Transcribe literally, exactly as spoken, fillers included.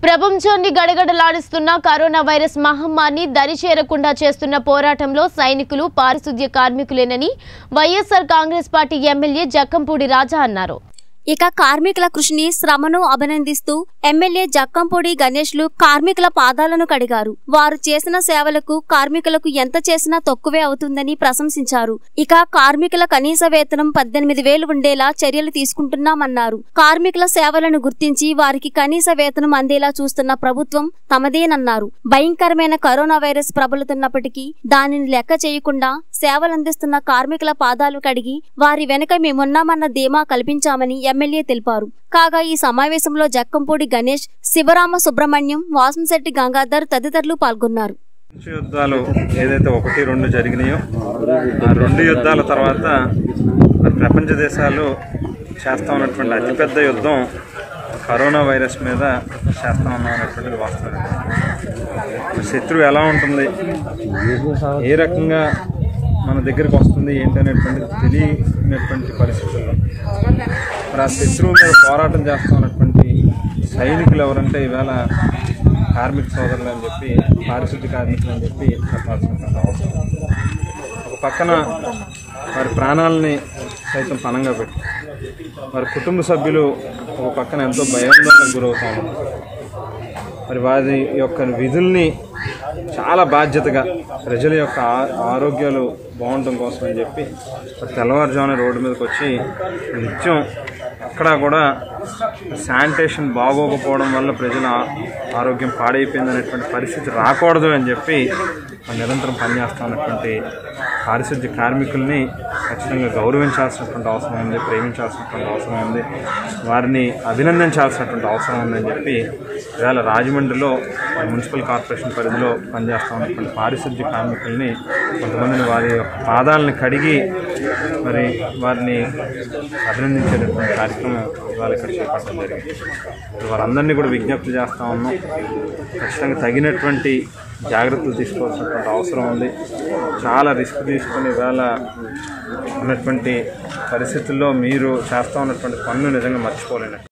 ప్రపంచాన్ని గడగడలాడిస్తున్న corona virus మహమ్మారిని దరిచేరకుండా చేస్తున్న పోరాటంలో సైనికులు పారిశుద్ధ్య కార్మికులేనని వైఎస్ఆర్ కాంగ్రెస్ పార్టీ ఎమ్మెల్యే జక్కంపూడి రాజా అన్నారు. ఇక కార్మికుల కృషిని శ్రమను అభినందిస్తూ ఎమ్మెల్యే జక్కంపూడి గణేష్లు కార్మికుల పాదాలను కడిగారు. వారు చేసిన సేవలకు కార్మికులకు ఎంత చేసినా తక్కువే అవుతుందని ప్రశంసించారు. ఇక కార్మికుల కనీస వేతనం పద్దెనిమిది వేలు ఉండేలా చర్యలు తీసుకుంటున్నామన్నారు. కార్మికుల సేవలను గుర్తించి వారికి కనీస వేతనం అందేలా చూస్తున్న ప్రభుత్వం తమదేనన్నారు. భయంకరమైన కరోనా వైరస్ ప్రబలుతున్నప్పటికీ దానిని లెక్క చేయకుండా సేవలందిస్తున్న కార్మికుల పాదాలు కడిగి వారి వెనుక మేమున్నామన్న ధీమా కల్పించామని ఎమ్మెల్యే తెలిపారు. కాగా ఈ సమావేశంలో జక్కంపూడి గణేష్, శివరామ సుబ్రహ్మణ్యం, వాసంశెట్టి గంగాధర్ తదితరులు పాల్గొన్నారు. యుద్ధాలు ఏదైతే ఒకటి రెండు జరిగినాయో ఆ రెండు యుద్ధాల తర్వాత ప్రపంచ దేశాలు చేస్తా ఉన్నటువంటి అతిపెద్ద యుద్ధం కరోనా వైరస్ మీద చేస్తా ఉన్నాం అనేటువంటిది వాస్తవం. శత్రువు ఎలా ఉంటుంది, ఏ రకంగా మన దగ్గరికి వస్తుంది ఏంటి అనేటువంటిది తెలియనటువంటి పరిస్థితుల్లో మరి ఆ శత్రువు మీద పోరాటం చేస్తూ ఉన్నటువంటి సైనికులు ఎవరంటే ఈవేళ కార్మిక సోదరులు అని చెప్పి, పారిశుద్ధ్య కార్మికులు అని చెప్పి చెప్పాల్సినటువంటి అవసరం. ఒక పక్కన వారి ప్రాణాలని సైతం పణంగా పెట్టి వారి కుటుంబ సభ్యులు ఒక పక్కన ఎంతో భయాందోళనకు గురవుతా ఉన్నారు. మరి వారి యొక్క విధుల్ని చాలా బాధ్యతగా ప్రజల యొక్క ఆరోగ్యాలు బాగుండటం కోసం అని చెప్పి తెల్లవారుజామున రోడ్డు మీదకి వచ్చి నిత్యం ఎక్కడా కూడా శానిటేషన్ బాగోకపోవడం వల్ల ప్రజల ఆరోగ్యం పాడైపోయింది అనేటువంటి పరిస్థితి రాకూడదు అని చెప్పి నిరంతరం పనిచేస్తూ ఉన్నటువంటి పారిశుద్ధ్య కార్మికుల్ని ఖచ్చితంగా గౌరవించాల్సినటువంటి అవసరం ఉంది, ప్రేమించాల్సినటువంటి అవసరం ఉంది, వారిని అభినందించాల్సినటువంటి అవసరం ఉందని చెప్పి ఇవాళ రాజమండ్రిలో మున్సిపల్ కార్పొరేషన్ పరిధిలో పనిచేస్తూ ఉన్నటువంటి పారిశుద్ధ్య కార్మికుల్ని కొంతమందిని వారి యొక్క పాదాలను కడిగి మరి వారిని అభినందించేటటువంటి కార్యక్రమం ఇవాళ ఇక్కడ చేపట్టడం జరిగింది. వారందరినీ కూడా విజ్ఞప్తి చేస్తూ ఉన్నాం. ఖచ్చితంగా తగినటువంటి జాగ్రత్తలు తీసుకోవాల్సినటువంటి అవసరం ఉంది. చాలా రిస్క్ తీసుకొని ఇవాళ ఉన్నటువంటి పరిస్థితుల్లో మీరు చేస్తూ ఉన్నటువంటి పనులు నిజంగా మర్చిపోలేను.